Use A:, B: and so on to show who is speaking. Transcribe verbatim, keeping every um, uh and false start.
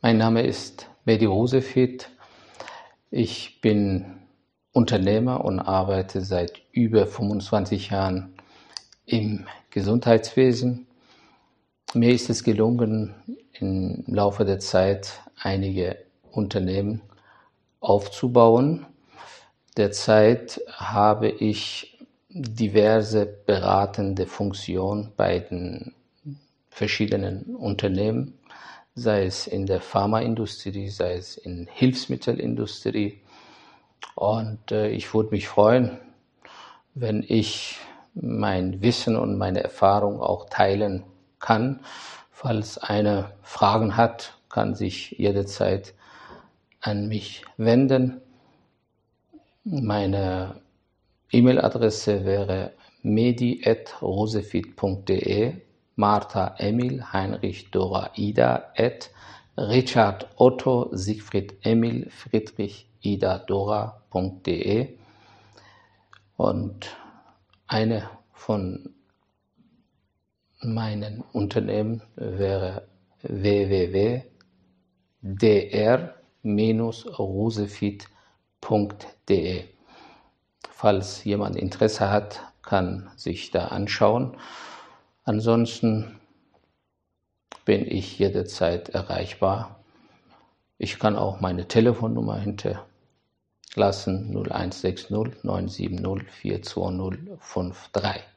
A: Mein Name ist Mehdi Rosefit. Ich bin Unternehmer und arbeite seit über fünfundzwanzig Jahren im Gesundheitswesen. Mir ist es gelungen, im Laufe der Zeit einige Unternehmen aufzubauen. Derzeit habe ich diverse beratende Funktionen bei den verschiedenen Unternehmen, sei es in der Pharmaindustrie, sei es in Hilfsmittelindustrie. Und äh, ich würde mich freuen, wenn ich mein Wissen und meine Erfahrung auch teilen kann. Falls einer Fragen hat, kann sich jederzeit an mich wenden. Meine E-Mail-Adresse wäre mehdi at rosefit punkt de, Martha Emil Heinrich Dora Ida at Richard Otto Siegfried Emil Friedrich Ida Dora punkt de. Und eine von meinen Unternehmen wäre w w w punkt d r rosefit punkt de. Falls jemand Interesse hat, kann sich da anschauen. Ansonsten bin ich jederzeit erreichbar. Ich kann auch meine Telefonnummer hinterlassen, null eins sechs null neun sieben null vier zwei null fünf drei.